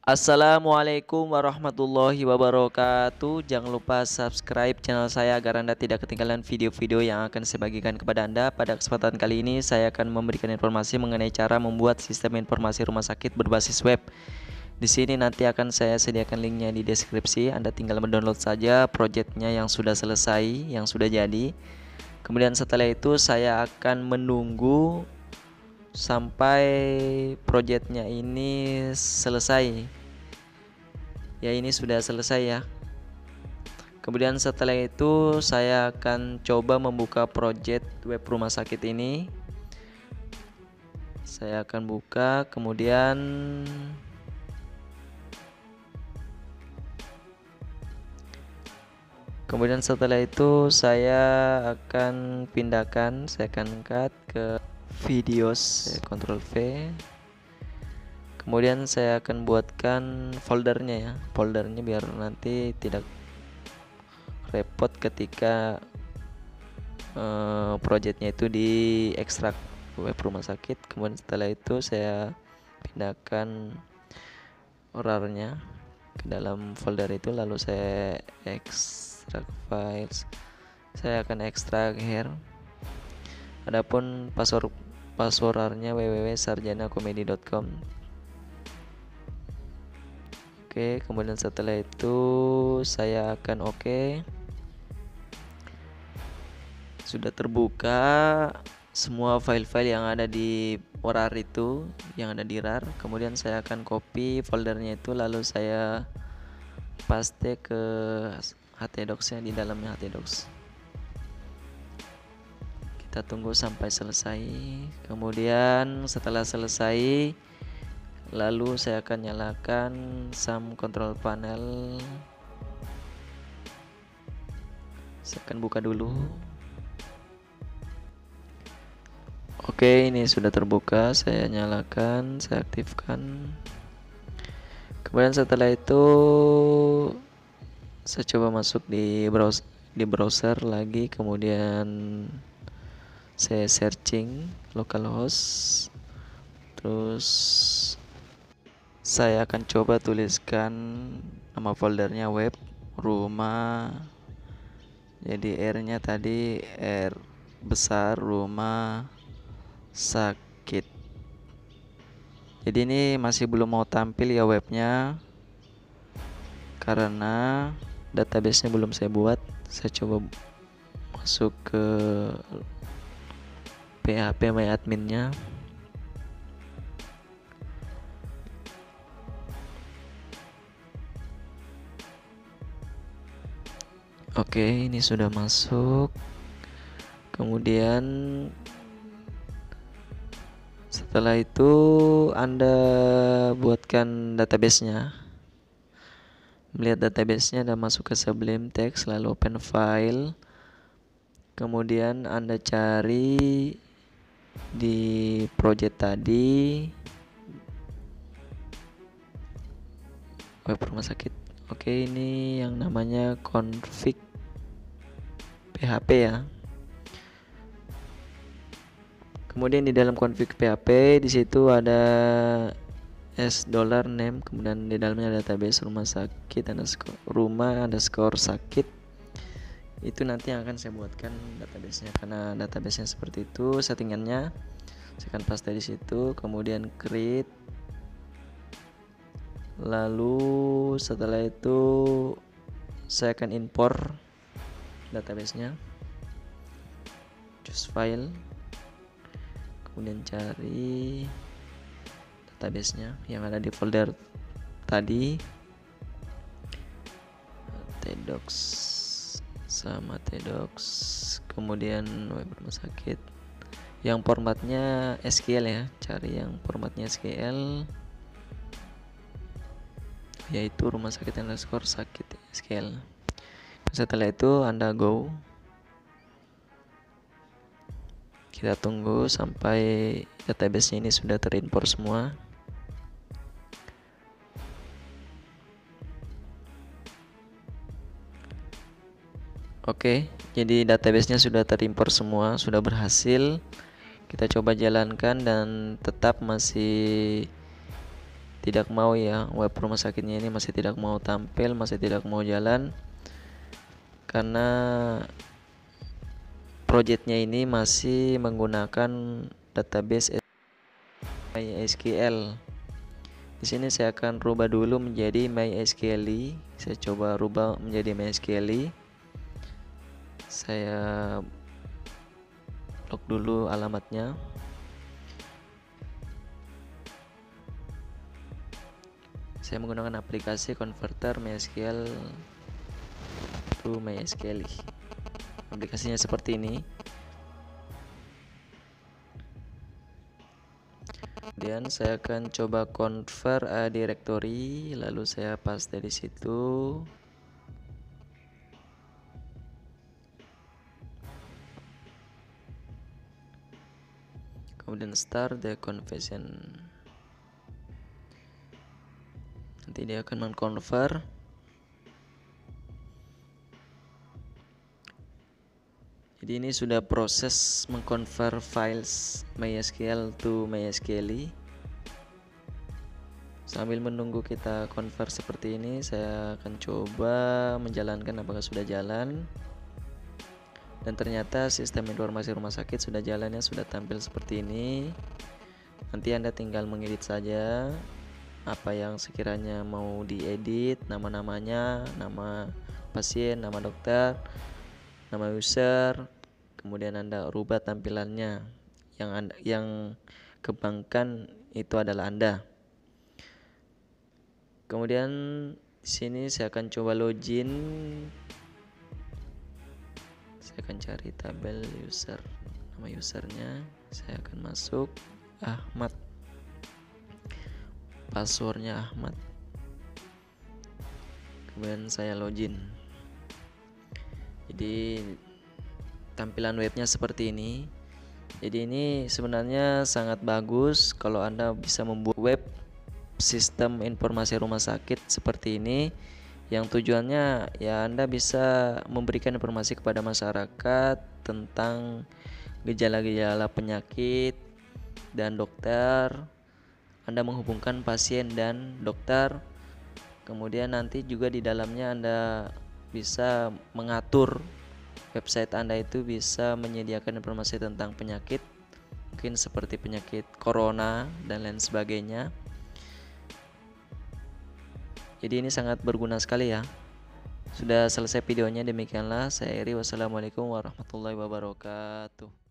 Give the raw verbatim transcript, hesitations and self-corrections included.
Assalamualaikum warahmatullahi wabarakatuh. Jangan lupa subscribe channel saya agar Anda tidak ketinggalan video-video yang akan saya bagikan kepada Anda. Pada kesempatan kali ini saya akan memberikan informasi mengenai cara membuat sistem informasi rumah sakit berbasis web. Di sini nanti akan saya sediakan linknya di deskripsi. Anda tinggal mendownload saja projectnya yang sudah selesai, yang sudah jadi. Kemudian setelah itu saya akan menunggu sampai projectnya ini selesai. Ya, ini sudah selesai ya. Kemudian setelah itu saya akan coba membuka project web rumah sakit ini. Saya akan buka, kemudian Kemudian setelah itu saya akan pindahkan, saya akan cut ke videos, saya Ctrl V. Kemudian saya akan buatkan foldernya ya, foldernya biar nanti tidak repot ketika uh, projectnya itu diekstrak web rumah sakit. Kemudian setelah itu saya pindahkan orarnya ke dalam folder itu, lalu saya ekstrak files. Saya akan ekstrak here. Adapun password passwordnya w w w titik sarjana komedi titik com. Oke, kemudian setelah itu saya akan oke. Okay. Sudah terbuka semua file-file yang ada di orar itu, yang ada di rar. Kemudian saya akan copy foldernya itu, lalu saya paste ke htdocs-nya, di dalamnya htdocs. Kita tunggu sampai selesai. Kemudian setelah selesai, lalu saya akan nyalakan sum control panel. Saya akan buka dulu. Oke, ini sudah terbuka. Saya nyalakan, saya aktifkan. Kemudian setelah itu saya coba masuk di browser, di browser lagi. Kemudian saya searching localhost. Terus saya akan coba tuliskan nama foldernya web rumah. Jadi R-nya tadi R besar rumah sakit. Jadi ini masih belum mau tampil ya webnya, karena database-nya belum saya buat. Saya coba masuk ke P H P my admin-nya. Oke, ini sudah masuk. Kemudian setelah itu Anda buatkan database-nya. Melihat database-nya, Anda masuk ke Sublime Text, lalu open file. Kemudian Anda cari di project tadi web rumah sakit. Oke, ini yang namanya config P H P ya. Kemudian di dalam config P H P di situ ada s dollar name, kemudian di dalamnya ada database rumah sakit underscore rumah underscore sakit. Itu nanti yang akan saya buatkan database-nya, karena database-nya seperti itu settingannya. Saya akan paste di situ, kemudian create. Lalu setelah itu saya akan import database-nya. Choose file. Kemudian cari database-nya yang ada di folder tadi, htdocs sama htdocs. Kemudian web rumah sakit yang formatnya S Q L ya, cari yang formatnya S Q L, yaitu rumah sakit underscore sakit S Q L. Setelah itu Anda go. Kita tunggu sampai database ini sudah terimport semua. Oke, jadi database-nya sudah terimport semua, sudah berhasil. Kita coba jalankan dan tetap masih tidak mau ya, web rumah sakitnya ini masih tidak mau tampil, masih tidak mau jalan, karena projectnya ini masih menggunakan database MySQL. Di sini saya akan rubah dulu menjadi MySQL. Saya coba rubah menjadi MySQL. Saya log dulu alamatnya. Saya menggunakan aplikasi converter MySQL to MySQL. Aplikasinya seperti ini. Kemudian saya akan coba convert a directory, lalu saya paste di situ. Kemudian start the conversion. Nanti dia akan mengconvert. Jadi ini sudah proses mengconvert files MySQL to MySQL. Sambil menunggu kita convert seperti ini, saya akan coba menjalankan apakah sudah jalan. Dan ternyata sistem informasi rumah sakit sudah jalannya, sudah tampil seperti ini. Nanti Anda tinggal mengedit saja apa yang sekiranya mau diedit, nama-namanya, nama pasien, nama dokter, nama user, kemudian Anda rubah tampilannya. Yang anda, yang kembangkan itu adalah Anda. Kemudian di sini saya akan coba login. Saya akan cari tabel user, nama usernya. Saya akan masuk Ahmad, passwordnya Ahmad. Kemudian saya login. Jadi tampilan webnya seperti ini. Jadi ini sebenarnya sangat bagus kalau Anda bisa membuat web sistem informasi rumah sakit seperti ini, yang tujuannya ya Anda bisa memberikan informasi kepada masyarakat tentang gejala-gejala penyakit dan dokter. Anda menghubungkan pasien dan dokter. Kemudian nanti juga di dalamnya Anda bisa mengatur website Anda itu bisa menyediakan informasi tentang penyakit, mungkin seperti penyakit corona dan lain sebagainya. Jadi ini sangat berguna sekali ya. Sudah selesai videonya, demikianlah saya Eri. Wassalamualaikum warahmatullahi wabarakatuh.